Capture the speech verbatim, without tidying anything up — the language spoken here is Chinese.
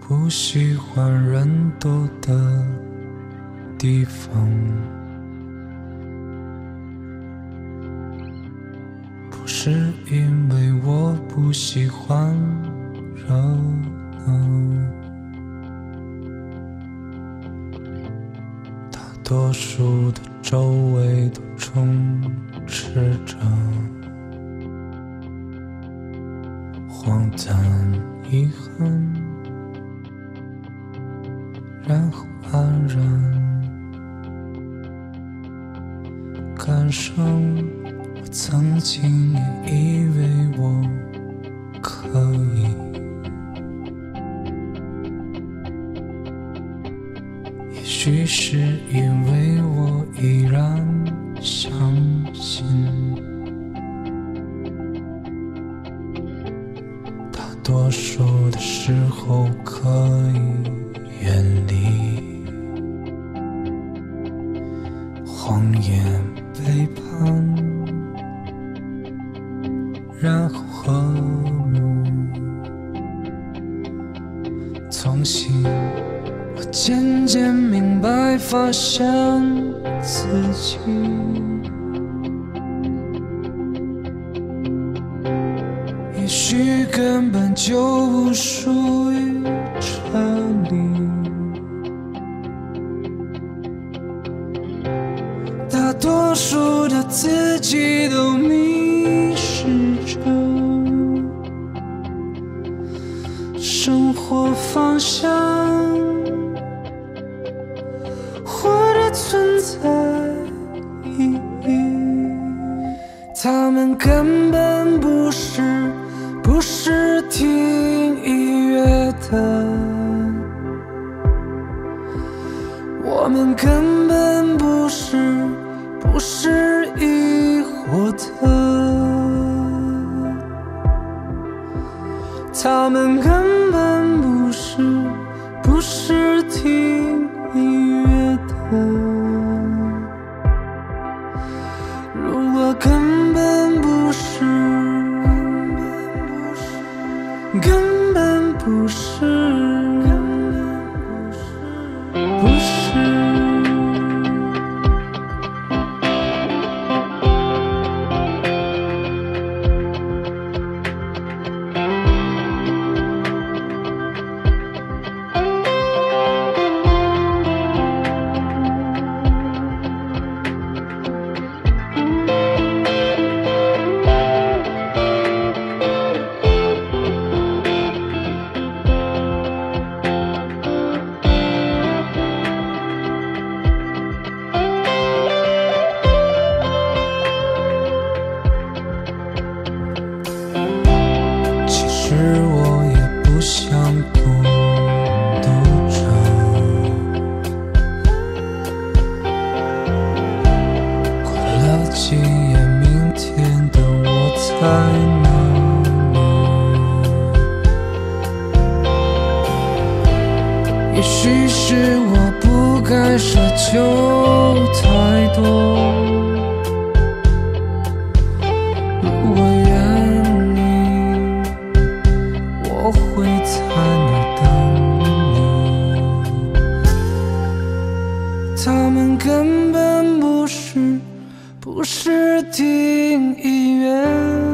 不喜欢人多的地方，不是因为我不喜欢热闹，大多数的周围都充斥着荒诞遗憾，然后安然感伤。我曾经也以为我可以，也许是因为我依然相信，大多数的时候可以远离谎言背叛，然后和睦。从新我渐渐明白，发现自己也许根本就不属于这里，大多数的自己都迷失着生活方向，活的存在意义，他们根本不是不是听音乐的，我们根本不是不是一伙的，他们根本不是不是听音乐的，如果根本不是根本不是不是其实我也不想孤独着，快乐几夜，明天的我在哪里？也许是我不该奢求太多，如果我会在那等你，他们根本不是不是听音乐。